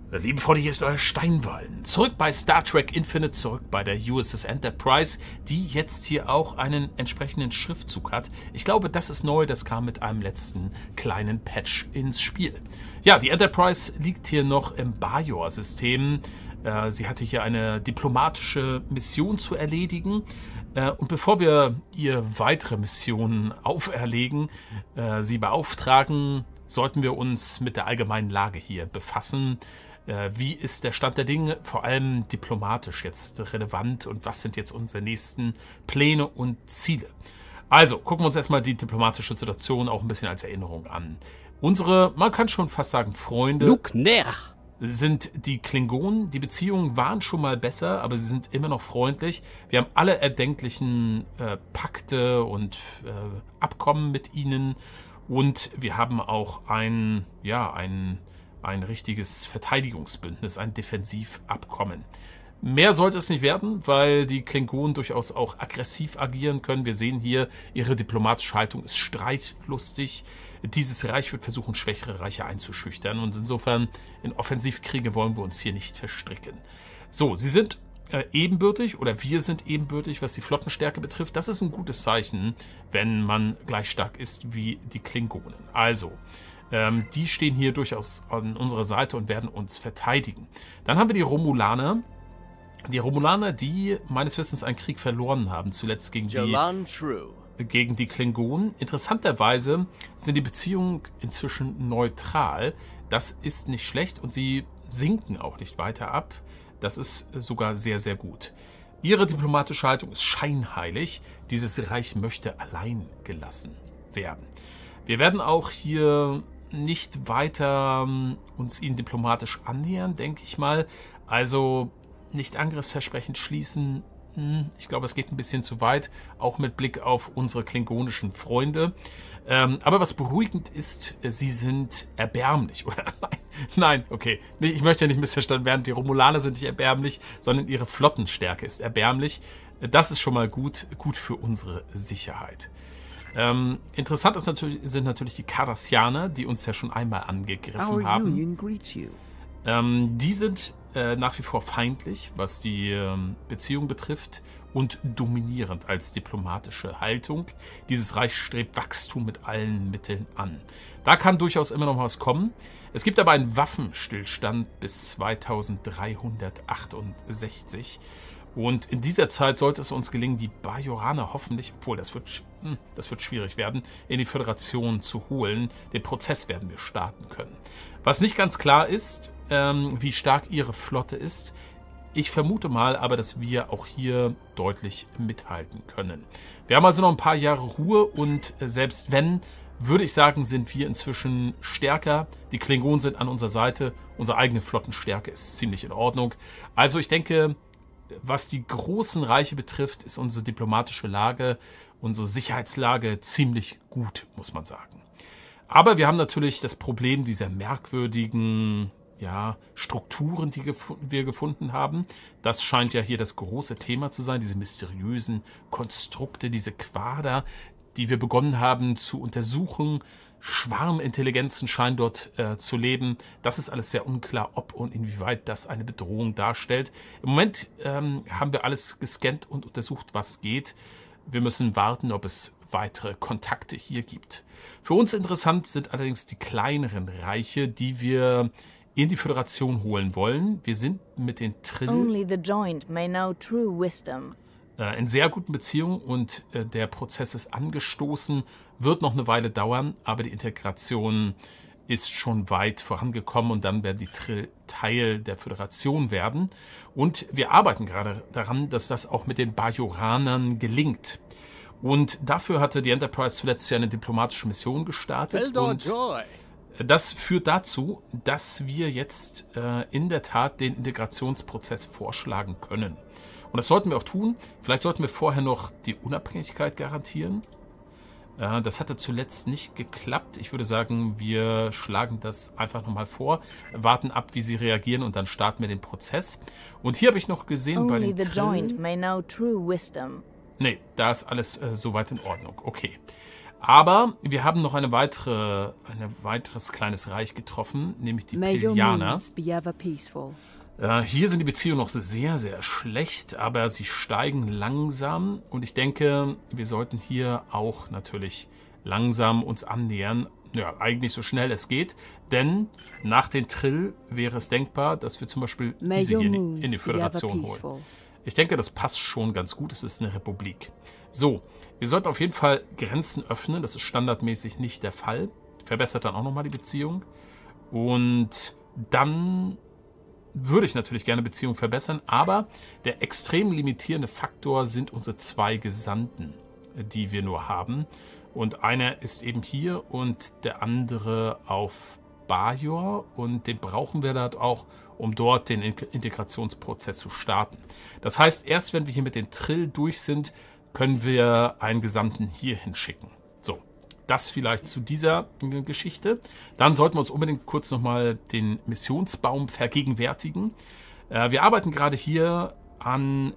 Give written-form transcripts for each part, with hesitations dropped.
Liebe Freunde, hier ist euer Steinwallen. Zurück bei Star Trek Infinite, zurück bei der USS Enterprise, die jetzt hier auch einen entsprechenden Schriftzug hat. Ich glaube, das ist neu, das kam mit einem letzten kleinen Patch ins Spiel. Ja, die Enterprise liegt hier noch im Bajor-System. Sie hatte hier eine diplomatische Mission zu erledigen. Und bevor wir ihr weitere Missionen auferlegen, sie beauftragen, sollten wir uns mit der allgemeinen Lage hier befassen. Wie ist der Stand der Dinge, vor allem diplomatisch jetzt relevant und was sind jetzt unsere nächsten Pläne und Ziele? Also, gucken wir uns erstmal die diplomatische Situation auch ein bisschen als Erinnerung an. Unsere, man kann schon fast sagen, Freunde sind die Klingonen. Die Beziehungen waren schon mal besser, aber sie sind immer noch freundlich. Wir haben alle erdenklichen Pakte und Abkommen mit ihnen. Und wir haben auch ein richtiges Verteidigungsbündnis, ein Defensivabkommen. Mehr sollte es nicht werden, weil die Klingonen durchaus auch aggressiv agieren können. Wir sehen hier, ihre diplomatische Haltung ist streitlustig. Dieses Reich wird versuchen, schwächere Reiche einzuschüchtern. Und insofern, in Offensivkriege wollen wir uns hier nicht verstricken. So, sie sind ebenbürtig oder wir sind ebenbürtig, was die Flottenstärke betrifft. Das ist ein gutes Zeichen, wenn man gleich stark ist wie die Klingonen. Also, die stehen hier durchaus an unserer Seite und werden uns verteidigen. Dann haben wir die Romulaner. Die Romulaner, die meines Wissens einen Krieg verloren haben, zuletzt gegen die Klingonen. Interessanterweise sind die Beziehungen inzwischen neutral. Das ist nicht schlecht und sie sinken auch nicht weiter ab. Das ist sogar sehr, sehr gut. Ihre diplomatische Haltung ist scheinheilig. Dieses Reich möchte allein gelassen werden. Wir werden auch hier nicht weiter uns ihnen diplomatisch annähern, denke ich mal. Also nicht Angriffsversprechen schließen. Ich glaube, es geht ein bisschen zu weit, auch mit Blick auf unsere klingonischen Freunde. Aber was beruhigend ist, sie sind erbärmlich. Oder nein, okay. Ich möchte ja nicht missverstanden werden. Die Romulaner sind nicht erbärmlich, sondern ihre Flottenstärke ist erbärmlich. Das ist schon mal gut für unsere Sicherheit. Interessant sind natürlich die Cardassianer, die uns ja schon einmal angegriffen haben. Die sind nach wie vor feindlich, was die Beziehung betrifft und dominierend als diplomatische Haltung. Dieses Reich strebt Wachstum mit allen Mitteln an. Da kann durchaus immer noch was kommen. Es gibt aber einen Waffenstillstand bis 2368. Und in dieser Zeit sollte es uns gelingen, die Bajoraner hoffentlich, obwohl das wird schwierig werden, in die Föderation zu holen. Den Prozess werden wir starten können. Was nicht ganz klar ist, wie stark ihre Flotte ist. Ich vermute mal aber, dass wir auch hier deutlich mithalten können. Wir haben also noch ein paar Jahre Ruhe und selbst wenn, würde ich sagen, sind wir inzwischen stärker. Die Klingonen sind an unserer Seite. Unsere eigene Flottenstärke ist ziemlich in Ordnung. Also ich denke, was die großen Reiche betrifft, ist unsere diplomatische Lage, unsere Sicherheitslage ziemlich gut, muss man sagen. Aber wir haben natürlich das Problem dieser merkwürdigen Strukturen, die wir gefunden haben. Das scheint ja hier das große Thema zu sein, diese mysteriösen Konstrukte, diese Quader, die wir begonnen haben zu untersuchen. Schwarmintelligenzen scheinen dort zu leben. Das ist alles sehr unklar, ob und inwieweit das eine Bedrohung darstellt. Im Moment haben wir alles gescannt und untersucht, was geht. Wir müssen warten, ob es weitere Kontakte hier gibt. Für uns interessant sind allerdings die kleineren Reiche, die wir in die Föderation holen wollen. Wir sind mit den Trill in sehr guten Beziehungen und der Prozess ist angestoßen, wird noch eine Weile dauern, aber die Integration ist schon weit vorangekommen und dann werden die Trill Teil der Föderation werden. Und wir arbeiten gerade daran, dass das auch mit den Bajoranern gelingt. Und dafür hatte die Enterprise zuletzt ja eine diplomatische Mission gestartet. Und das führt dazu, dass wir jetzt in der Tat den Integrationsprozess vorschlagen können. Und das sollten wir auch tun. Vielleicht sollten wir vorher noch die Unabhängigkeit garantieren. Das hatte zuletzt nicht geklappt. Ich würde sagen, wir schlagen das einfach nochmal vor, warten ab, wie sie reagieren und dann starten wir den Prozess. Und hier habe ich noch gesehen bei den Trill. Nee, da ist alles soweit in Ordnung. Okay. Aber wir haben noch ein weiteres kleines Reich getroffen, nämlich die Pelianer. Hier sind die Beziehungen noch sehr, sehr schlecht, aber sie steigen langsam. Und ich denke, wir sollten hier auch natürlich langsam uns annähern. Ja, eigentlich so schnell es geht. Denn nach den Trill wäre es denkbar, dass wir zum Beispiel diese hier in die Föderation holen. Ich denke, das passt schon ganz gut. Es ist eine Republik. So, wir sollten auf jeden Fall Grenzen öffnen. Das ist standardmäßig nicht der Fall. Verbessert dann auch nochmal die Beziehung. Und dann würde ich natürlich gerne Beziehungen verbessern. Aber der extrem limitierende Faktor sind unsere 2 Gesandten, die wir nur haben. Und einer ist eben hier und der andere auf Bajor. Und den brauchen wir dort auch, um dort den Integrationsprozess zu starten. Das heißt, erst wenn wir hier mit den Trill durch sind, können wir einen Gesandten hier hinschicken. So, das vielleicht zu dieser Geschichte. Dann sollten wir uns unbedingt kurz nochmal den Missionsbaum vergegenwärtigen. Wir arbeiten gerade hier an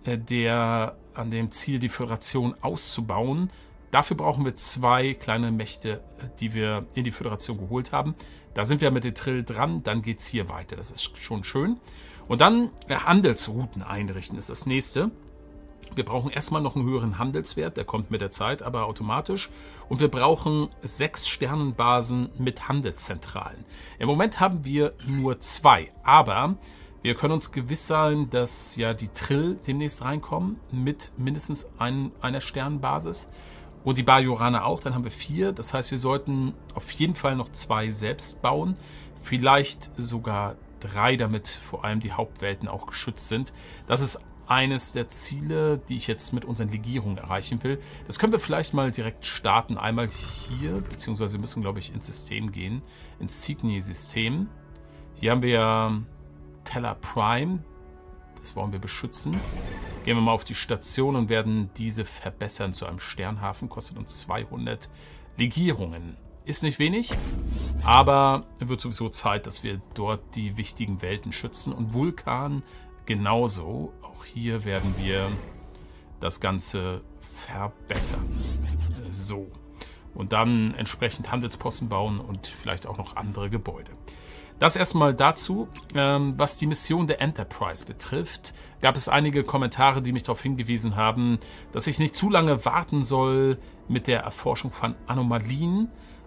dem Ziel, die Föderation auszubauen. Dafür brauchen wir 2 kleine Mächte, die wir in die Föderation geholt haben. Da sind wir mit den Trill dran, dann geht es hier weiter. Das ist schon schön. Und dann Handelsrouten einrichten ist das nächste. Wir brauchen erstmal noch einen höheren Handelswert, der kommt mit der Zeit, aber automatisch. Und wir brauchen 6 Sternenbasen mit Handelszentralen. Im Moment haben wir nur 2, aber wir können uns gewiss sein, dass ja die Trill demnächst reinkommen mit mindestens einer Sternenbasis. Und die Bajoraner auch, dann haben wir 4. Das heißt, wir sollten auf jeden Fall noch 2 selbst bauen. Vielleicht sogar 3, damit vor allem die Hauptwelten auch geschützt sind. Das ist eines der Ziele, die ich jetzt mit unseren Legierungen erreichen will. Das können wir vielleicht mal direkt starten. Einmal hier, beziehungsweise wir müssen, glaube ich, ins System gehen. Ins Signy-System. Hier haben wir ja Teller Prime. Das wollen wir beschützen. Gehen wir mal auf die Station und werden diese verbessern zu einem Sternhafen. Kostet uns 200 Legierungen. Ist nicht wenig, aber wird sowieso Zeit, dass wir dort die wichtigen Welten schützen. Und Vulkan genauso. Auch hier werden wir das Ganze verbessern. So. Und dann entsprechend Handelsposten bauen und vielleicht auch noch andere Gebäude. Das erstmal dazu. Was die Mission der Enterprise betrifft, gab es einige Kommentare, die mich darauf hingewiesen haben, dass ich nicht zu lange warten soll mit der Erforschung von Anomalien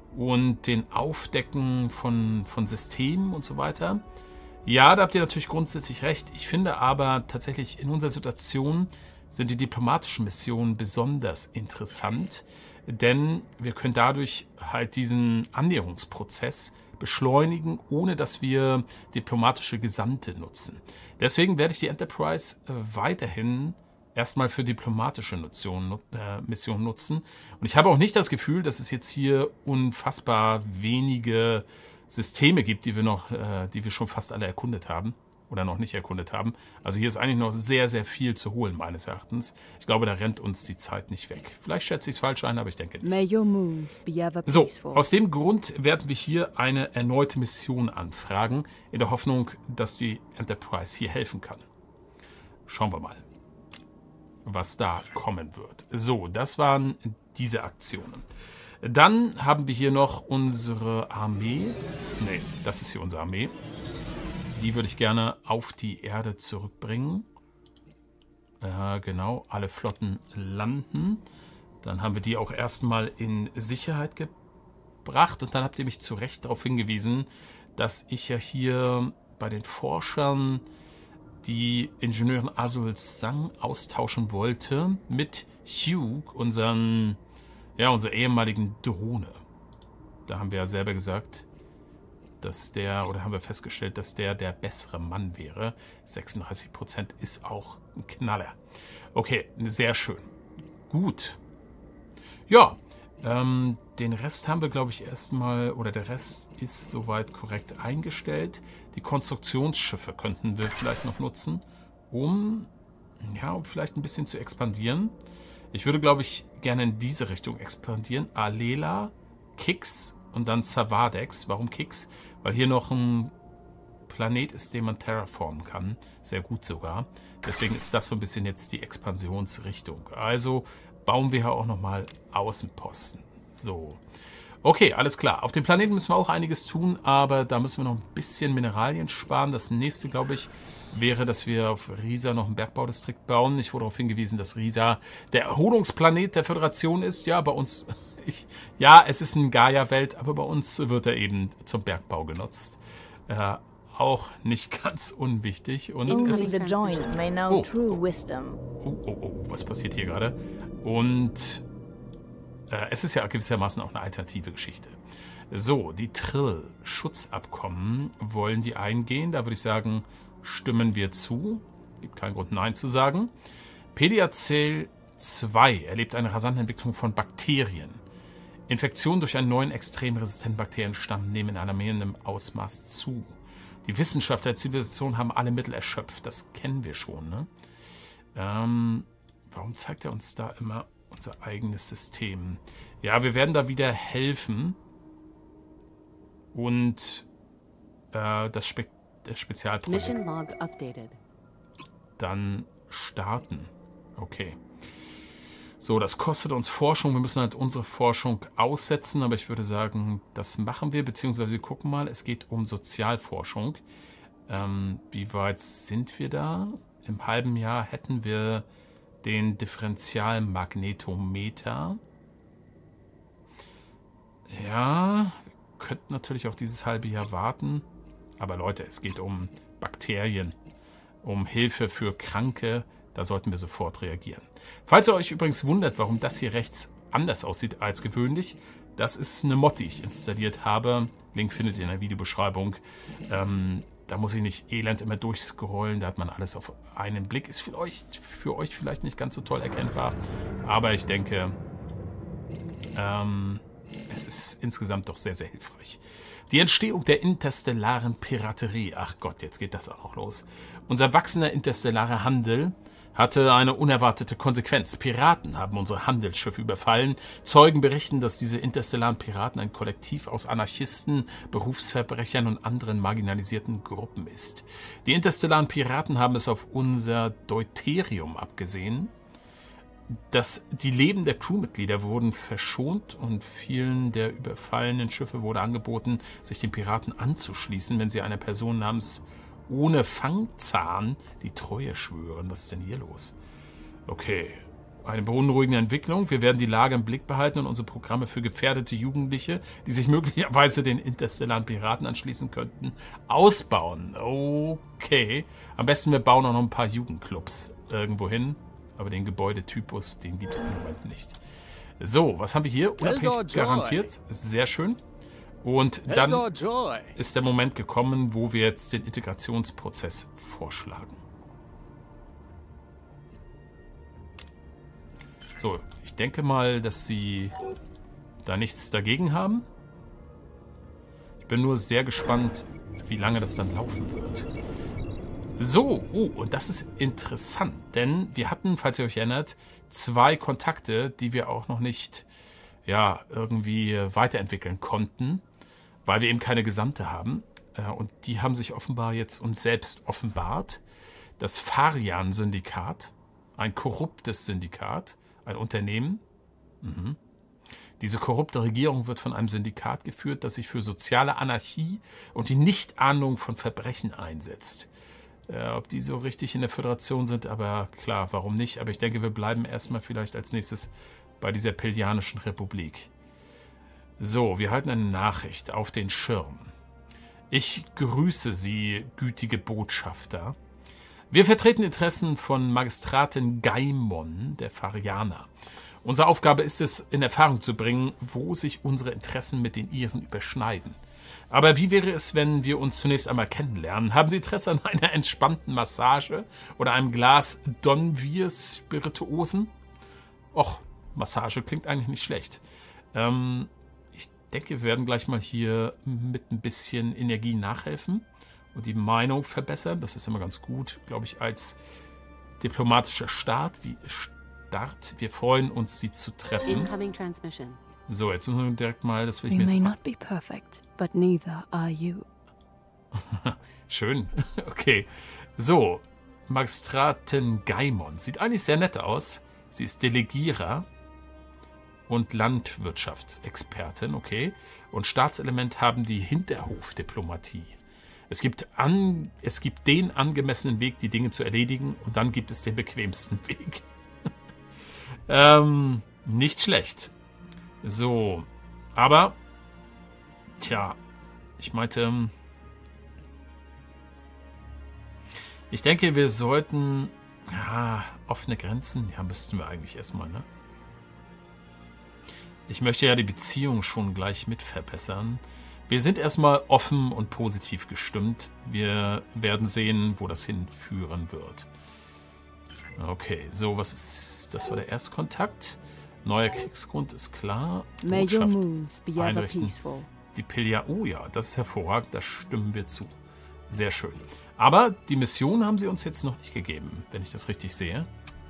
und den Aufdecken von Systemen und so weiter. Ja, da habt ihr natürlich grundsätzlich recht. Ich finde aber tatsächlich in unserer Situation sind die diplomatischen Missionen besonders interessant, denn wir können dadurch halt diesen Annäherungsprozess beschleunigen, ohne dass wir diplomatische Gesandte nutzen. Deswegen werde ich die Enterprise weiterhin erstmal für diplomatische Missionen nutzen. Und ich habe auch nicht das Gefühl, dass es jetzt hier unfassbar wenige Systeme gibt, die wir schon fast alle erkundet haben. Oder noch nicht erkundet haben. Also hier ist eigentlich noch sehr, sehr viel zu holen, meines Erachtens. Ich glaube, da rennt uns die Zeit nicht weg. Vielleicht schätze ich es falsch ein, aber ich denke nicht. So, aus dem Grund werden wir hier eine erneute Mission anfragen, in der Hoffnung, dass die Enterprise hier helfen kann. Schauen wir mal, was da kommen wird. So, das waren diese Aktionen. Dann haben wir hier noch unsere Armee. Ne, das ist hier unsere Armee. Die würde ich gerne auf die Erde zurückbringen. Genau, alle Flotten landen. Dann haben wir die auch erstmal in Sicherheit gebracht. Und dann habt ihr mich zu Recht darauf hingewiesen, dass ich ja hier bei den Forschern die Ingenieurin Azul Sang austauschen wollte mit Hugh, unserer ehemaligen Drohne. Da haben wir ja selber gesagt, haben wir festgestellt, dass der bessere Mann wäre. 36% ist auch ein Knaller. Okay, sehr schön. Gut. Ja, den Rest haben wir, glaube ich, erstmal, oder der Rest ist soweit korrekt eingestellt. Die Konstruktionsschiffe könnten wir vielleicht noch nutzen, um vielleicht ein bisschen zu expandieren. Ich würde, glaube ich, gerne in diese Richtung expandieren. Alela, Kix und dann Zavadex. Warum Kix? Weil hier noch ein Planet ist, den man terraformen kann. Sehr gut sogar. Deswegen ist das so ein bisschen jetzt die Expansionsrichtung. Also bauen wir hier auch nochmal Außenposten. So. Okay, alles klar. Auf dem Planeten müssen wir auch einiges tun, aber da müssen wir noch ein bisschen Mineralien sparen. Das nächste, glaube ich, wäre, dass wir auf Risa noch einen Bergbaudistrikt bauen. Ich wurde darauf hingewiesen, dass Risa der Erholungsplanet der Föderation ist. Ja, bei uns... Ja, es ist eine Gaia-Welt, aber bei uns wird er eben zum Bergbau genutzt. Auch nicht ganz unwichtig. Und es ist, was passiert hier gerade? Und es ist ja gewissermaßen auch eine alternative Geschichte. So, die Trill-Schutzabkommen wollen die eingehen. Da würde ich sagen, stimmen wir zu. Gibt keinen Grund, Nein zu sagen. Pediacel 2 erlebt eine rasante Entwicklung von Bakterien. Infektionen durch einen neuen extrem resistenten Bakterienstamm nehmen in alarmierendem Ausmaß zu. Die Wissenschaftler der Zivilisation haben alle Mittel erschöpft. Das kennen wir schon, ne? Warum zeigt er uns da immer unser eigenes System? Ja, wir werden da wieder helfen und das Spezialprojekt dann starten. Okay. So, das kostet uns Forschung. Wir müssen halt unsere Forschung aussetzen, aber ich würde sagen, das machen wir, beziehungsweise wir gucken mal, es geht um Sozialforschung. Wie weit sind wir da? Im halben Jahr hätten wir den Differentialmagnetometer. Ja, wir könnten natürlich auch dieses halbe Jahr warten. Aber Leute, es geht um Bakterien, um Hilfe für Kranke. Da sollten wir sofort reagieren. Falls ihr euch übrigens wundert, warum das hier rechts anders aussieht als gewöhnlich, das ist eine Mod, die ich installiert habe. Link findet ihr in der Videobeschreibung. Da muss ich nicht elend immer durchscrollen, da hat man alles auf einen Blick. Ist für euch vielleicht nicht ganz so toll erkennbar, aber ich denke, es ist insgesamt doch sehr, sehr hilfreich. Die Entstehung der interstellaren Piraterie. Ach Gott, jetzt geht das auch noch los. Unser wachsender interstellarer Handel hatte eine unerwartete Konsequenz. Piraten haben unsere Handelsschiffe überfallen. Zeugen berichten, dass diese interstellaren Piraten ein Kollektiv aus Anarchisten, Berufsverbrechern und anderen marginalisierten Gruppen ist. Die interstellaren Piraten haben es auf unser Deuterium abgesehen. Die Leben der Crewmitglieder wurden verschont und vielen der überfallenen Schiffe wurde angeboten, sich den Piraten anzuschließen, wenn sie einer Person namens ohne Fangzahn die Treue schwören. Was ist denn hier los? Okay, eine beunruhigende Entwicklung. Wir werden die Lage im Blick behalten und unsere Programme für gefährdete Jugendliche, die sich möglicherweise den interstellaren Piraten anschließen könnten, ausbauen. Okay, am besten wir bauen auch noch ein paar Jugendclubs irgendwo hin. Aber den Gebäudetypus, den gibt es im Moment nicht. So, was haben wir hier? Unabhängig garantiert. Sehr schön. Und dann ist der Moment gekommen, wo wir jetzt den Integrationsprozess vorschlagen. So, ich denke mal, dass sie da nichts dagegen haben. Ich bin nur sehr gespannt, wie lange das dann laufen wird. So, und das ist interessant, denn wir hatten, falls ihr euch erinnert, 2 Kontakte, die wir auch noch nicht, ja, irgendwie weiterentwickeln konnten, weil wir eben keine Gesandte haben. Und die haben sich offenbar jetzt uns selbst offenbart. Das Farian-Syndikat, ein korruptes Syndikat, ein Unternehmen. Diese korrupte Regierung wird von einem Syndikat geführt, das sich für soziale Anarchie und die Nichtahndung von Verbrechen einsetzt. Ob die so richtig in der Föderation sind, aber klar, warum nicht? Aber ich denke, wir bleiben erstmal vielleicht als nächstes bei dieser Pelianischen Republik. So, wir halten eine Nachricht auf den Schirm. Ich grüße Sie, gütige Botschafter. Wir vertreten Interessen von Magistratin Gaimon, der Farianer. Unsere Aufgabe ist es, in Erfahrung zu bringen, wo sich unsere Interessen mit den Ihren überschneiden. Aber wie wäre es, wenn wir uns zunächst einmal kennenlernen? Haben Sie Interesse an einer entspannten Massage oder einem Glas Donvir Spirituosen? Och, Massage klingt eigentlich nicht schlecht. Ich denke, wir werden gleich mal hier mit ein bisschen Energie nachhelfen und die Meinung verbessern. Das ist immer ganz gut, glaube ich, als diplomatischer Start. Wir freuen uns, Sie zu treffen. So, jetzt müssen wir direkt mal, das will ich mir jetzt mal... Schön, okay. So, Magistratin Gaimon. Sieht eigentlich sehr nett aus. Sie ist Delegierer. und Landwirtschaftsexpertin, okay. Und Staatselement haben die Hinterhofdiplomatie. Es gibt den angemessenen Weg, die Dinge zu erledigen, und dann gibt es den bequemsten Weg. Nicht schlecht. So, aber, tja, ich meinte, ich denke, wir sollten, offene Grenzen, ja, müssten wir eigentlich erstmal, ne? Ich möchte ja die Beziehung schon gleich mit verbessern. Wir sind erstmal offen und positiv gestimmt. Wir werden sehen, wo das hinführen wird. Okay, so, was ist... Das war der Erstkontakt. Neuer Kriegsgrund ist klar. Botschaft einrichten. Die Pilja... Oh ja, das ist hervorragend. Da stimmen wir zu. Sehr schön. Aber die Mission haben sie uns jetzt noch nicht gegeben, wenn ich das richtig sehe.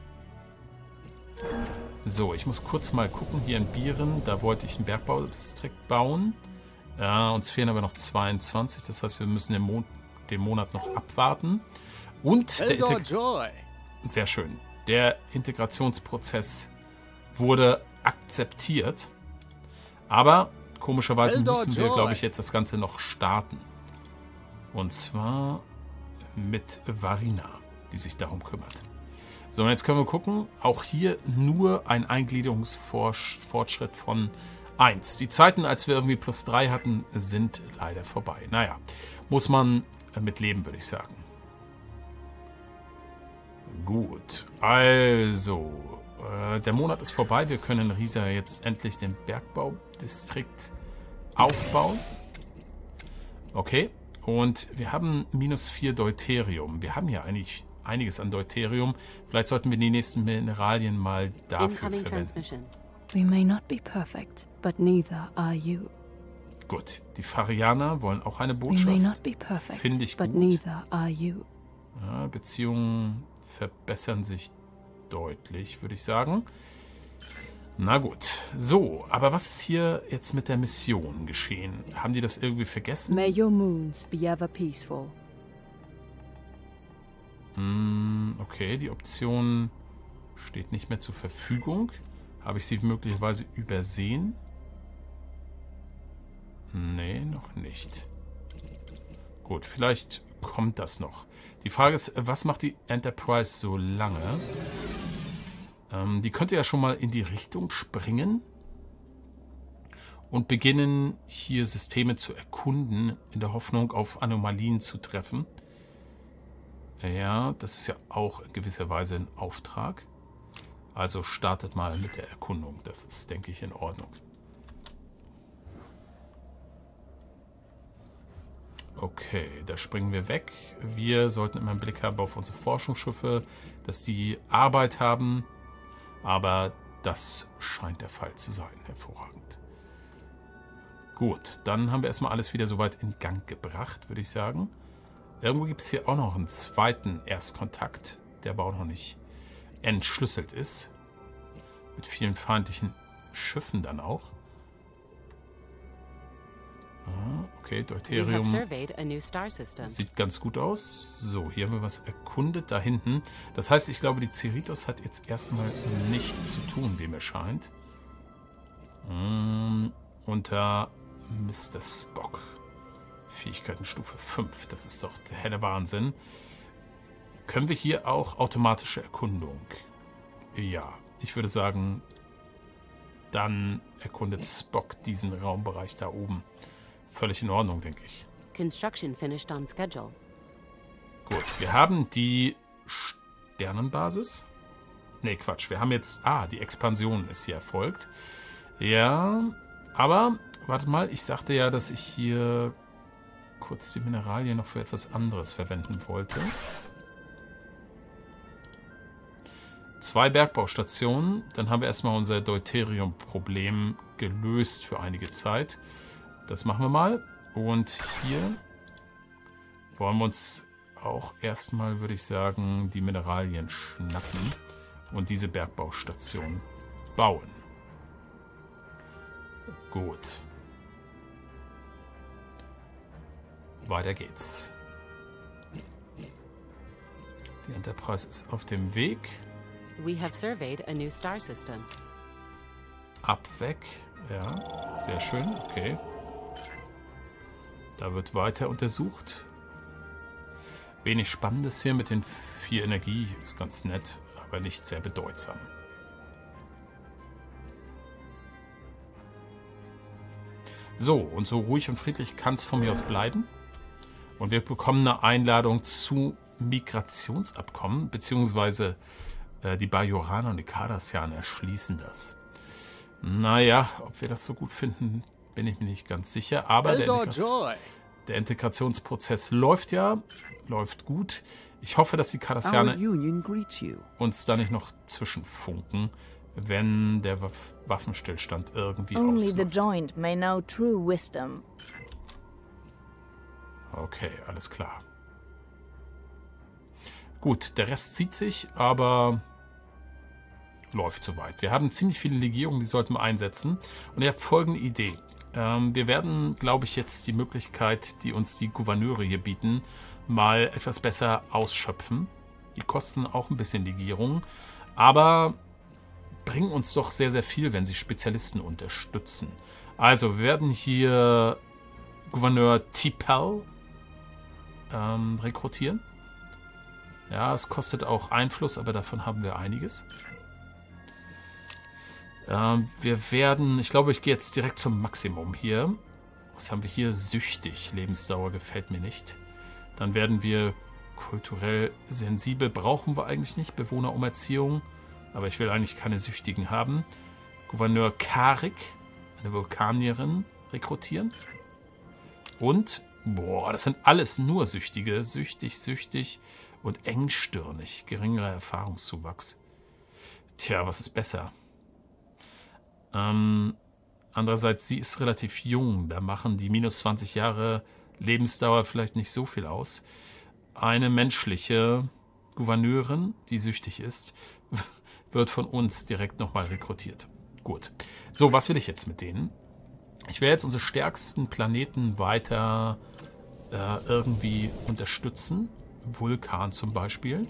So, ich muss kurz mal gucken. Hier in Bieren, da wollte ich einen Bergbaudistrikt bauen. Ja, uns fehlen aber noch 22. Das heißt, wir müssen den Monat noch abwarten. Und sehr schön. Der Integrationsprozess wurde akzeptiert. Aber komischerweise müssen wir, glaube ich, jetzt das Ganze noch starten. Und zwar mit Varina, die sich darum kümmert. So, und jetzt können wir gucken. Auch hier nur ein Eingliederungsfortschritt von 1. Die Zeiten, als wir irgendwie +3 hatten, sind leider vorbei. Naja, muss man mit leben, würde ich sagen. Gut, also, der Monat ist vorbei. Wir können in Riesa jetzt endlich den Bergbaudistrikt aufbauen. Okay, und wir haben -4 Deuterium. Wir haben ja eigentlich einiges an Deuterium. Vielleicht sollten wir die nächsten Mineralien mal dafür verwenden. We may not be perfect, but neither are you. Gut, die Farianer wollen auch eine Botschaft. Finde ich gut. Ja, Beziehungen verbessern sich deutlich, würde ich sagen. Na gut, so, aber was ist hier jetzt mit der Mission geschehen? Haben die das irgendwie vergessen? May your moons be ever peaceful. Okay, die Option steht nicht mehr zur Verfügung. Habe ich sie möglicherweise übersehen? Nee, noch nicht. Gut, vielleicht kommt das noch. Die Frage ist, was macht die Enterprise so lange? Die könnte ja schon mal in die Richtung springen und beginnen, hier Systeme zu erkunden, in der Hoffnung, auf Anomalien zu treffen. Ja, das ist ja auch in gewisser Weise ein Auftrag. Also startet mal mit der Erkundung. Das ist, denke ich, in Ordnung. Okay, da springen wir weg. Wir sollten immer einen Blick haben auf unsere Forschungsschiffe, dass die Arbeit haben. Aber das scheint der Fall zu sein. Hervorragend. Gut, dann haben wir erstmal alles wieder soweit in Gang gebracht, würde ich sagen. Irgendwo gibt es hier auch noch einen zweiten Erstkontakt, der aber auch noch nicht entschlüsselt ist. Mit vielen feindlichen Schiffen dann auch. Okay, Deuterium sieht ganz gut aus. So, hier haben wir was erkundet da hinten. Das heißt, ich glaube, die Cerritos hat jetzt erstmal nichts zu tun, wie mir scheint. Unter Mr. Spock. Fähigkeitenstufe 5. Das ist doch der helle Wahnsinn. Können wir hier auch automatische Erkundung? Ja, ich würde sagen, dann erkundet Spock diesen Raumbereich da oben. Völlig in Ordnung, denke ich. Construction finished on schedule. Gut, wir haben die Sternenbasis. Ne, Quatsch. Wir haben jetzt... die Expansion ist hier erfolgt. Ja, aber... Warte mal, ich sagte ja, dass ich hier kurz die Mineralien noch für etwas anderes verwenden wollte. 2 Bergbaustationen. Dann haben wir erstmal unser Deuterium-Problem gelöst für einige Zeit. Das machen wir mal. Und hier wollen wir uns auch erstmal, würde ich sagen, die Mineralien schnappen und diese Bergbaustation bauen. Gut. Weiter geht's. Die Enterprise ist auf dem Weg. We have surveyed a new star system. Ab, weg. Ja, sehr schön. Okay. Da wird weiter untersucht. Wenig Spannendes hier mit den 4 Energie. Ist ganz nett, aber nicht sehr bedeutsam. So, und so ruhig und friedlich kann es von mir aus bleiben. Und wir bekommen eine Einladung zu Migrationsabkommen, beziehungsweise die Bajoraner und die Cardassianer schließen das. Naja, ob wir das so gut finden, bin ich mir nicht ganz sicher. Aber der Integrationsprozess läuft ja, läuft gut. Ich hoffe, dass die Cardassianer uns da nicht noch zwischenfunken, wenn der Waffenstillstand irgendwie ausläuft. Okay, alles klar. Gut, der Rest zieht sich, aber läuft soweit. Wir haben ziemlich viele Legierungen, die sollten wir einsetzen. Und ihr habt folgende Idee. Wir werden, glaube ich, jetzt die Möglichkeit, die uns die Gouverneure hier bieten, mal etwas besser ausschöpfen. Die kosten auch ein bisschen Legierung, aber bringen uns doch sehr, sehr viel, wenn sie Spezialisten unterstützen. Also, wir werden hier Gouverneur T'Pel rekrutieren. Ja, es kostet auch Einfluss, aber davon haben wir einiges. Wir werden, ich glaube, ich gehe jetzt direkt zum Maximum hier. Was haben wir hier? Süchtig. Lebensdauer gefällt mir nicht. Dann werden wir kulturell sensibel. Brauchen wir eigentlich nicht. Bewohnerumerziehung. Aber ich will eigentlich keine Süchtigen haben. Gouverneur Karik, eine Vulkanierin, rekrutieren. Und, boah, das sind alles nur Süchtige. Süchtig, süchtig und engstirnig. Geringerer Erfahrungszuwachs. Tja, was ist besser? Andererseits, sie ist relativ jung. Da machen die minus 20 Jahre Lebensdauer vielleicht nicht so viel aus. Eine menschliche Gouverneurin, die süchtig ist, wird von uns direkt nochmal rekrutiert. Gut. So, was will ich jetzt mit denen? Ich werde jetzt unsere stärksten Planeten weiter irgendwie unterstützen. Vulkan zum Beispiel.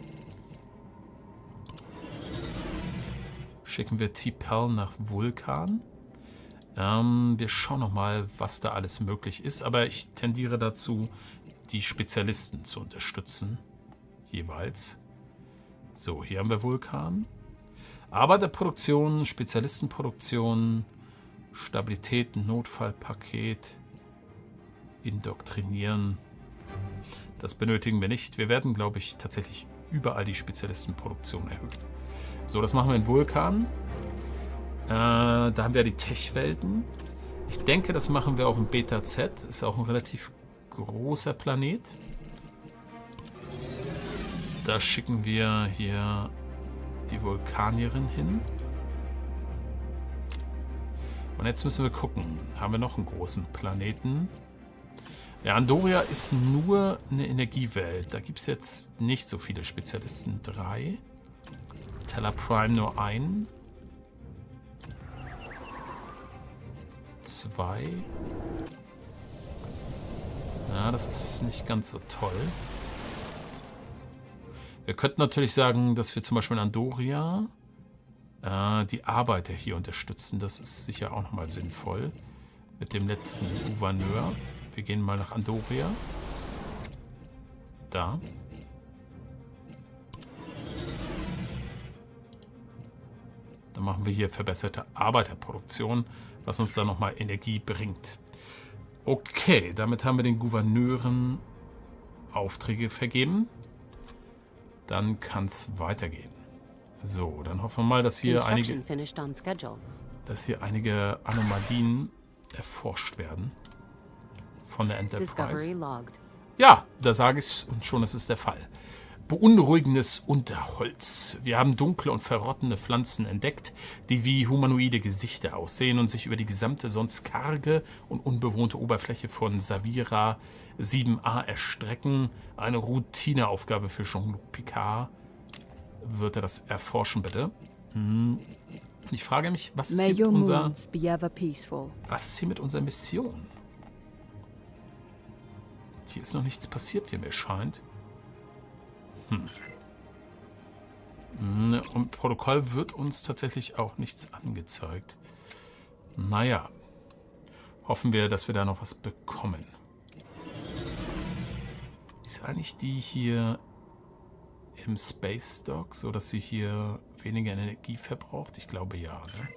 Schicken wir T'Pel nach Vulkan. Wir schauen nochmal, was da alles möglich ist. Aber ich tendiere dazu, die Spezialisten zu unterstützen. Jeweils. So, hier haben wir Vulkan. Arbeiterproduktion, Spezialistenproduktion, Stabilität, Notfallpaket, Indoktrinieren. Das benötigen wir nicht. Wir werden, glaube ich, tatsächlich überall die Spezialistenproduktion erhöhen. So, das machen wir in Vulkan. Da haben wir die Tech-Welten. Ich denke, das machen wir auch in Beta Z. Ist auch ein relativ großer Planet. Da schicken wir hier die Vulkanierin hin. Und jetzt müssen wir gucken. Haben wir noch einen großen Planeten? Ja, Andoria ist nur eine Energiewelt. Da gibt es jetzt nicht so viele Spezialisten. 3. Teller Prime nur 1. 2. Ja, das ist nicht ganz so toll. Wir könnten natürlich sagen, dass wir zum Beispiel in Andoria die Arbeiter hier unterstützen. Das ist sicher auch nochmal sinnvoll. Mit dem letzten Gouverneur. Wir gehen mal nach Andoria. Da. Dann machen wir hier verbesserte Arbeiterproduktion, was uns dann nochmal Energie bringt. Okay, damit haben wir den Gouverneuren Aufträge vergeben. Dann kann es weitergehen. So, dann hoffen wir mal, dass hier einige Anomalien erforscht werden von der Enterprise. Ja, da sage ich es und schon ist es der Fall. Beunruhigendes Unterholz. Wir haben dunkle und verrottende Pflanzen entdeckt, die wie humanoide Gesichter aussehen und sich über die gesamte sonst karge und unbewohnte Oberfläche von Savira 7a erstrecken. Eine Routineaufgabe für Jean-Luc Picard. Wird er das erforschen, bitte? Ich frage mich, was ist hier mit unserer Mission? Hier ist noch nichts passiert, wie mir scheint. Im Protokoll wird uns tatsächlich auch nichts angezeigt. Naja. Hoffen wir, dass wir da noch was bekommen. Ist eigentlich die hier im Space Dock, so dass sie hier weniger Energie verbraucht? Ich glaube ja, ne?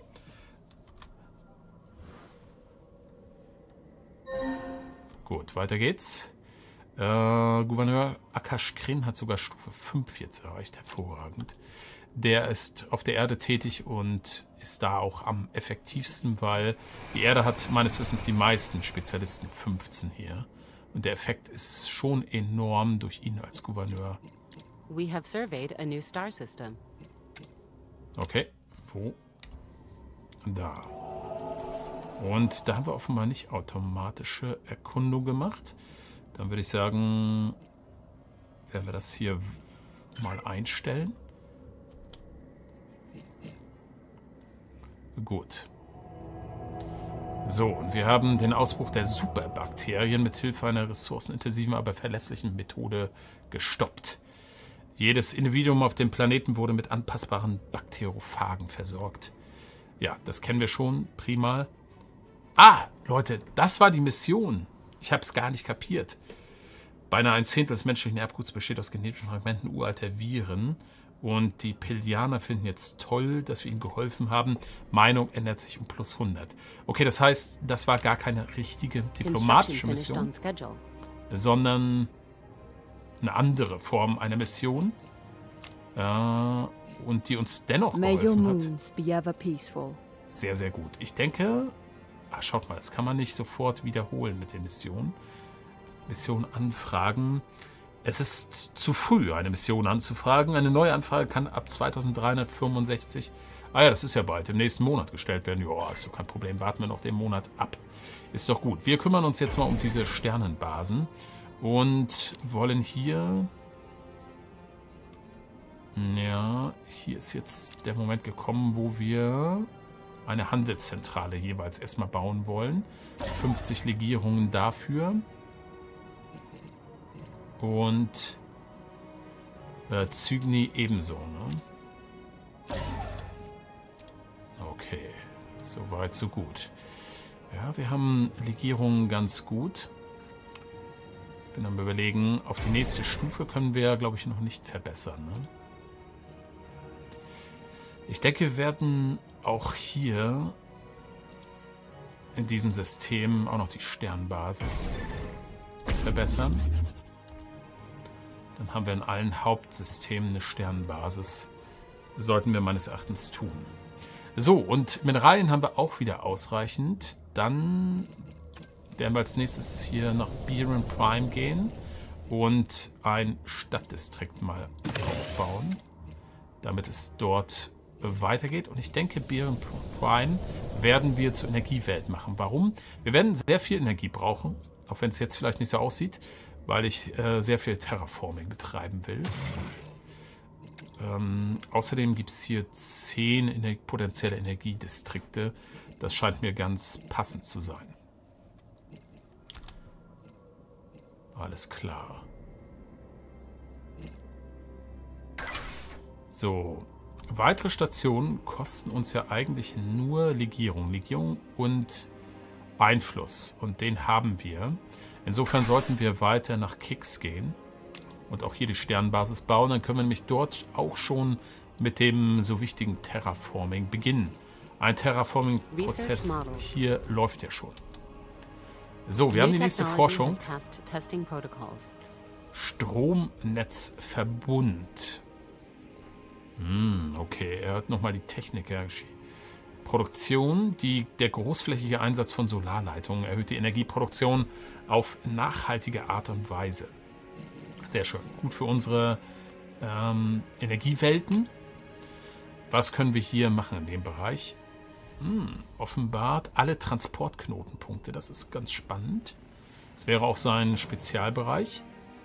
Gut, weiter geht's. Gouverneur Akash Krin hat sogar Stufe 5 jetzt erreicht. Hervorragend. Der ist auf der Erde tätig und ist da auch am effektivsten, weil die Erde hat meines Wissens die meisten Spezialisten, 15 hier. Und der Effekt ist schon enorm durch ihn als Gouverneur. We have surveyed a new star system. Okay, wo? Da. Und da haben wir offenbar nicht automatische Erkundung gemacht. Dann würde ich sagen, werden wir das hier mal einstellen. Gut. So, und wir haben den Ausbruch der Superbakterien mit Hilfe einer ressourcenintensiven, aber verlässlichen Methode gestoppt. Jedes Individuum auf dem Planeten wurde mit anpassbaren Bakteriophagen versorgt. Ja, das kennen wir schon. Prima. Ah, Leute, das war die Mission. Ich habe es gar nicht kapiert. Beinahe 1/10 des menschlichen Erbguts besteht aus genetischen Fragmenten uralter Viren. Und die Pleiadianer finden jetzt toll, dass wir ihnen geholfen haben. Meinung ändert sich um +100. Okay, das heißt, das war gar keine richtige diplomatische Mission, sondern eine andere Form einer Mission. Und die uns dennoch geholfen hat. Sehr, sehr gut. Ich denke, schaut mal, das kann man nicht sofort wiederholen mit den Missionen. Mission anfragen. Es ist zu früh, eine Mission anzufragen. Eine neue Anfrage kann ab 2365, das ist ja bald, im nächsten Monat gestellt werden. Ja, ist doch kein Problem, warten wir noch den Monat ab. Ist doch gut. Wir kümmern uns jetzt mal um diese Sternenbasen und wollen hier... Ja, hier ist jetzt der Moment gekommen, wo wir eine Handelszentrale jeweils erstmal bauen wollen. 50 Legierungen dafür. Und Cygni ebenso, ne? Okay, so weit, so gut. Ja, wir haben Legierungen ganz gut. Bin am Überlegen, auf die nächste Stufe können wir, glaube ich, noch nicht verbessern, ne? Ich denke, wir werden auch hier in diesem System auch noch die Sternbasis verbessern. Dann haben wir in allen Hauptsystemen eine Sternbasis. Sollten wir meines Erachtens tun. So, und Mineralien haben wir auch wieder ausreichend. Dann werden wir als nächstes hier nach Biren Prime gehen und ein Stadtdistrikt mal aufbauen, damit es dort weitergeht. Und ich denke, Biren Prime werden wir zur Energiewelt machen. Warum? Wir werden sehr viel Energie brauchen, auch wenn es jetzt vielleicht nicht so aussieht, weil ich sehr viel Terraforming betreiben will. Außerdem gibt es hier 10 potenzielle Energiedistrikte. Das scheint mir ganz passend zu sein. Alles klar. So, weitere Stationen kosten uns ja eigentlich nur Legierung. Legierung und Einfluss. Und den haben wir. Insofern sollten wir weiter nach Kix gehen und auch hier die Sternbasis bauen. Dann können wir nämlich dort auch schon mit dem so wichtigen Terraforming beginnen. Ein Terraforming-Prozess hier läuft ja schon. So, wir haben die nächste Forschung. Stromnetzverbund. Okay, er hat nochmal die Technik hergeschrieben. Produktion, der großflächige Einsatz von Solarleitungen erhöht die Energieproduktion auf nachhaltige Art und Weise. Sehr schön. Gut für unsere Energiewelten. Was können wir hier machen in dem Bereich? Offenbart alle Transportknotenpunkte. Das ist ganz spannend. Das wäre auch sein Spezialbereich.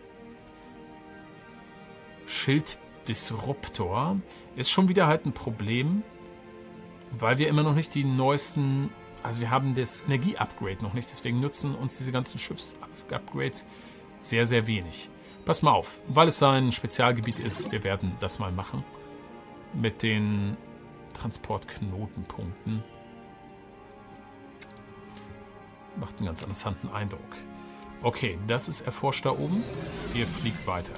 Schilddisruptor ist schon wieder halt ein Problem, weil wir immer noch nicht die neuesten, also wir haben das Energie-Upgrade noch nicht, deswegen nutzen uns diese ganzen Schiffs-Upgrades sehr, sehr wenig. Pass mal auf, weil es sein Spezialgebiet ist, wir werden das mal machen mit den Transportknotenpunkten. Macht einen ganz interessanten Eindruck. Okay, das ist erforscht da oben. Ihr fliegt weiter.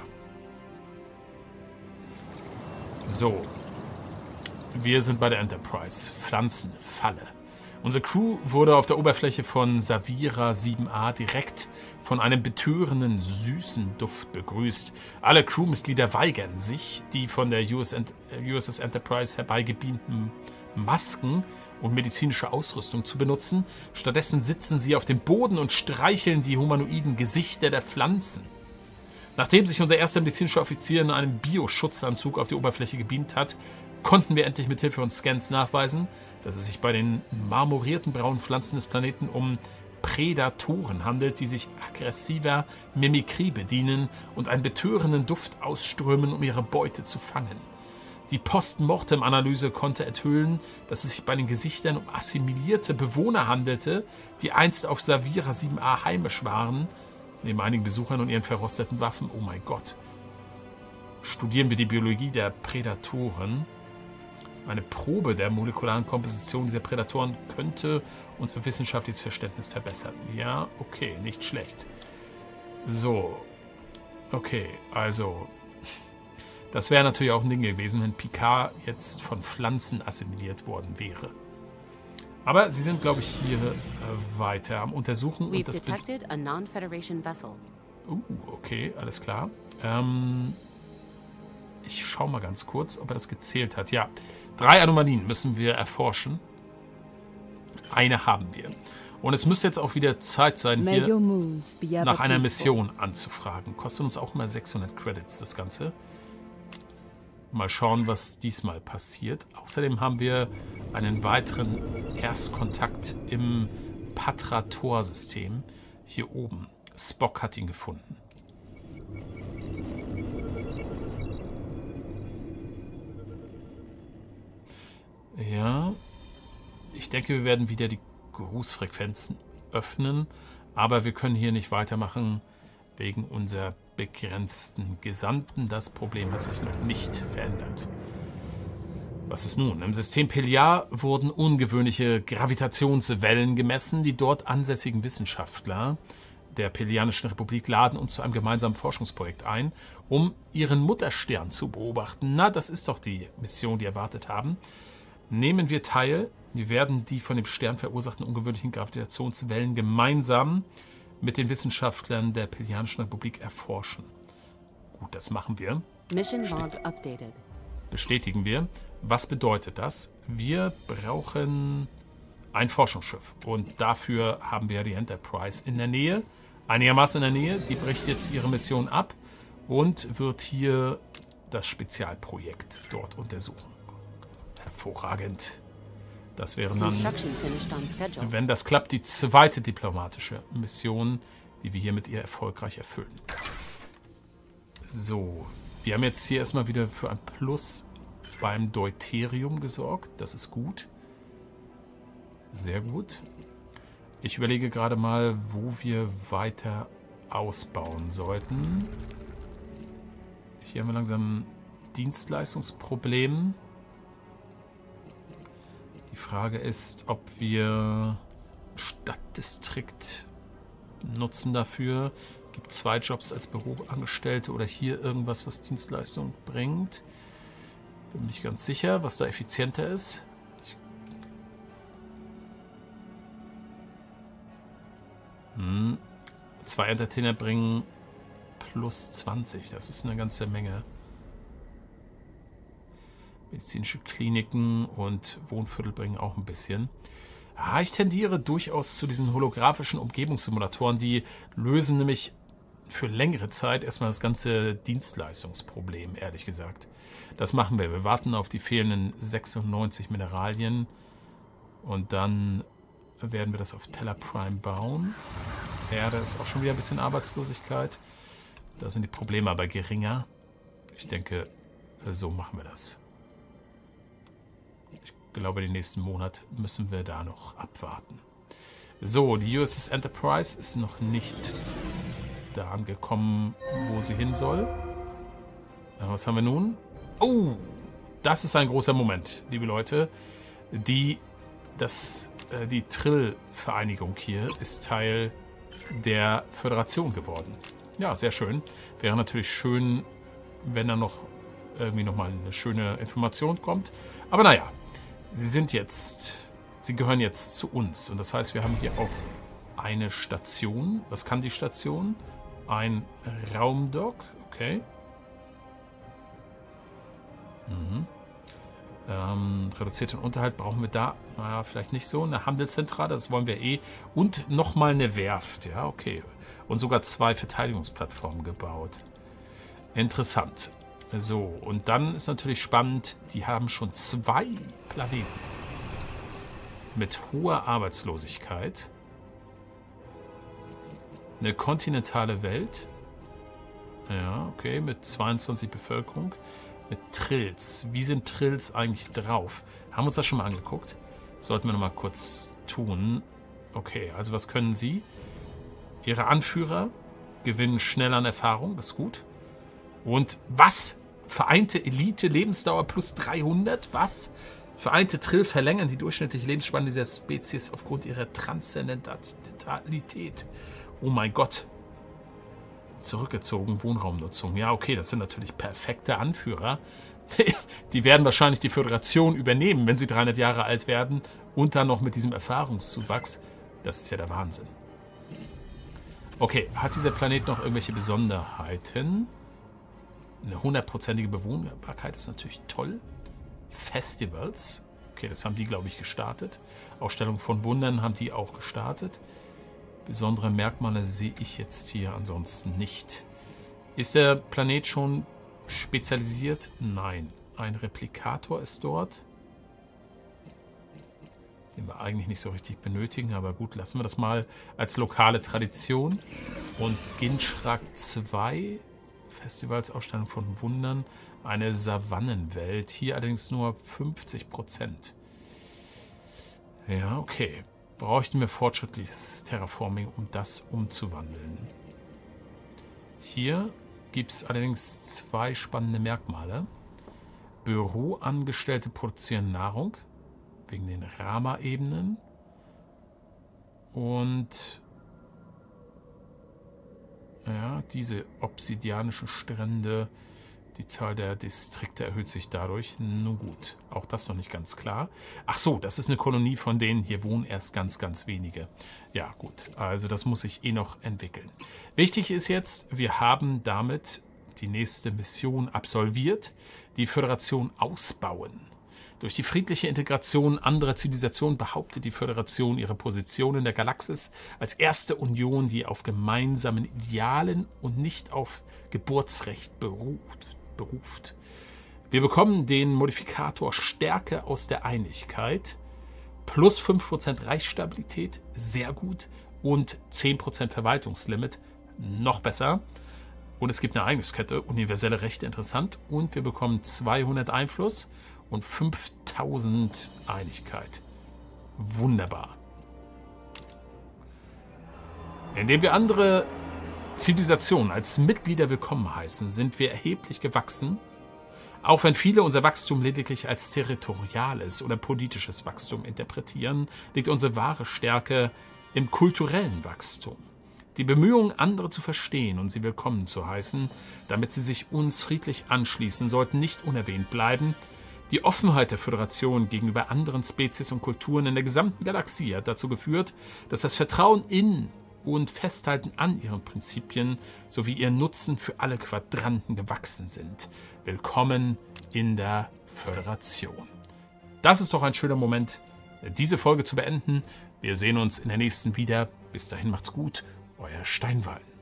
So. Wir sind bei der Enterprise. Pflanzenfalle. Unsere Crew wurde auf der Oberfläche von Savira 7a direkt von einem betörenden, süßen Duft begrüßt. Alle Crewmitglieder weigern sich, die von der USS Enterprise herbeigebeamten Masken und medizinische Ausrüstung zu benutzen. Stattdessen sitzen sie auf dem Boden und streicheln die humanoiden Gesichter der Pflanzen. Nachdem sich unser erster medizinischer Offizier in einem Bioschutzanzug auf die Oberfläche gebeamt hat, konnten wir endlich mit Hilfe von Scans nachweisen, dass es sich bei den marmorierten braunen Pflanzen des Planeten um Prädatoren handelt, die sich aggressiver Mimikrie bedienen und einen betörenden Duft ausströmen, um ihre Beute zu fangen. Die Post-Mortem-Analyse konnte enthüllen, dass es sich bei den Gesichtern um assimilierte Bewohner handelte, die einst auf Savira 7a heimisch waren, neben einigen Besuchern und ihren verrosteten Waffen. Oh mein Gott. Studieren wir die Biologie der Prädatoren. Eine Probe der molekularen Komposition dieser Prädatoren könnte unser wissenschaftliches Verständnis verbessern. Ja, okay, nicht schlecht. So. Okay, also... Das wäre natürlich auch ein Ding gewesen, wenn Picard jetzt von Pflanzen assimiliert worden wäre. Aber sie sind, glaube ich, hier weiter am Untersuchen. We've detected a non-Federation vessel. Okay, alles klar. Ich schaue mal ganz kurz, ob er das gezählt hat. Ja, 3 Anomalien müssen wir erforschen. Eine haben wir. Und es müsste jetzt auch wieder Zeit sein, hier nach einer Mission anzufragen. Kostet uns auch mal 600 Credits, das Ganze. Mal schauen, was diesmal passiert. Außerdem haben wir einen weiteren Erstkontakt im Patrator-System. Hier oben. Spock hat ihn gefunden. Ja. Ich denke, wir werden wieder die Grußfrequenzen öffnen. Aber wir können hier nicht weitermachen wegen unserer begrenzten Gesandten. Das Problem hat sich noch nicht verändert. Was ist nun? Im System Peliar wurden ungewöhnliche Gravitationswellen gemessen. Die dort ansässigen Wissenschaftler der Pelianischen Republik laden uns zu einem gemeinsamen Forschungsprojekt ein, um ihren Mutterstern zu beobachten. Na, das ist doch die Mission, die wir erwartet haben. Nehmen wir teil. Wir werden die von dem Stern verursachten ungewöhnlichen Gravitationswellen gemeinsam mit den Wissenschaftlern der Pelianischen Republik erforschen. Gut, das machen wir. Mission log updated. Bestätigen wir. Was bedeutet das? Wir brauchen ein Forschungsschiff. Und dafür haben wir die Enterprise in der Nähe. Einigermaßen in der Nähe. Die bricht jetzt ihre Mission ab und wird hier das Spezialprojekt dort untersuchen. Hervorragend. Das wäre dann, wenn das klappt, die zweite diplomatische Mission, die wir hier mit ihr erfolgreich erfüllen. So, wir haben jetzt hier erstmal wieder für ein Plus beim Deuterium gesorgt. Das ist gut. Sehr gut. Ich überlege gerade mal, wo wir weiter ausbauen sollten. Hier haben wir langsam ein Dienstleistungsproblem. Die Frage ist, ob wir Stadtdistrikt nutzen dafür. Gibt 2 Jobs als Büroangestellte oder hier irgendwas, was Dienstleistung bringt. Bin mir nicht ganz sicher, was da effizienter ist. 2 Entertainer bringen plus 20. Das ist eine ganze Menge. Medizinische Kliniken und Wohnviertel bringen auch ein bisschen. Ja, ich tendiere durchaus zu diesen holographischen Umgebungssimulatoren. Die lösen nämlich für längere Zeit erstmal das ganze Dienstleistungsproblem, ehrlich gesagt. Das machen wir. Wir warten auf die fehlenden 96 Mineralien und dann werden wir das auf Teller Prime bauen. Ja, da ist auch schon wieder ein bisschen Arbeitslosigkeit. Da sind die Probleme aber geringer. Ich denke, so machen wir das. Ich glaube, den nächsten Monat müssen wir da noch abwarten. So, die USS Enterprise ist noch nicht da angekommen, wo sie hin soll. Was haben wir nun? Oh, das ist ein großer Moment, liebe Leute. Das die Trill-Vereinigung hier ist Teil der Föderation geworden. Ja, sehr schön. Wäre natürlich schön, wenn da noch irgendwie nochmal eine schöne Information kommt. Aber naja, sie gehören jetzt zu uns. Und das heißt, wir haben hier auch eine Station. Was kann die Station? Ein Raumdock. Okay. Reduzierten Unterhalt brauchen wir da. Naja, vielleicht nicht so. Eine Handelszentrale, das wollen wir eh. Und nochmal eine Werft. Ja, okay. Und sogar 2 Verteidigungsplattformen gebaut. Interessant. So, und dann ist natürlich spannend, die haben schon 2 Planeten. Mit hoher Arbeitslosigkeit. Eine kontinentale Welt. Ja, okay, mit 22 Bevölkerung. Mit Trills. Wie sind Trills eigentlich drauf? Haben wir uns das schon mal angeguckt? Sollten wir noch mal kurz tun. Okay, also was können sie? Ihre Anführer gewinnen schnell an Erfahrung. Das ist gut. Und was? Vereinte Elite, Lebensdauer plus 300? Was? Vereinte Trill verlängern die durchschnittliche Lebensspanne dieser Spezies aufgrund ihrer Transzendentalität. Oh mein Gott. Zurückgezogen, Wohnraumnutzung. Ja, okay, das sind natürlich perfekte Anführer. Die werden wahrscheinlich die Föderation übernehmen, wenn sie 300 Jahre alt werden und dann noch mit diesem Erfahrungszuwachs. Das ist ja der Wahnsinn. Okay, hat dieser Planet noch irgendwelche Besonderheiten? Eine 100%ige Bewohnbarkeit ist natürlich toll. Festivals. Okay, das haben die, glaube ich, gestartet. Ausstellung von Wundern haben die auch gestartet. Besondere Merkmale sehe ich jetzt hier ansonsten nicht. Ist der Planet schon spezialisiert? Nein. Ein Replikator ist dort. Den wir eigentlich nicht so richtig benötigen, aber gut, lassen wir das mal als lokale Tradition. Und Ginschrak 2, Festivalsausstellung von Wundern, eine Savannenwelt. Hier allerdings nur 50%. Ja, okay. Bräuchten wir fortschrittliches Terraforming, um das umzuwandeln. Hier gibt es allerdings 2 spannende Merkmale. Büroangestellte produzieren Nahrung, wegen den Rama-Ebenen. Und ja, diese obsidianischen Strände, die Zahl der Distrikte erhöht sich dadurch. Nun gut, auch das noch nicht ganz klar. Ach so, das ist eine Kolonie, von denen hier wohnen erst ganz, ganz wenige. Ja gut, also das muss sich eh noch entwickeln. Wichtig ist jetzt, wir haben damit die nächste Mission absolviert. Die Föderation ausbauen. Durch die friedliche Integration anderer Zivilisationen behauptet die Föderation ihre Position in der Galaxis als erste Union, die auf gemeinsamen Idealen und nicht auf Geburtsrecht beruft. Wir bekommen den Modifikator Stärke aus der Einigkeit, plus 5% Reichsstabilität, sehr gut, und 10% Verwaltungslimit, noch besser. Und es gibt eine Einigungskette, universelle Rechte, interessant. Und wir bekommen 200 Einfluss und 5000 Einigkeit. Wunderbar. Indem wir andere Zivilisationen als Mitglieder willkommen heißen, sind wir erheblich gewachsen. Auch wenn viele unser Wachstum lediglich als territoriales oder politisches Wachstum interpretieren, liegt unsere wahre Stärke im kulturellen Wachstum. Die Bemühungen, andere zu verstehen und sie willkommen zu heißen, damit sie sich uns friedlich anschließen, sollten nicht unerwähnt bleiben. Die Offenheit der Föderation gegenüber anderen Spezies und Kulturen in der gesamten Galaxie hat dazu geführt, dass das Vertrauen in und Festhalten an ihren Prinzipien sowie ihr Nutzen für alle Quadranten gewachsen sind. Willkommen in der Föderation. Das ist doch ein schöner Moment, diese Folge zu beenden. Wir sehen uns in der nächsten wieder. Bis dahin macht's gut. Euer Steinwallen.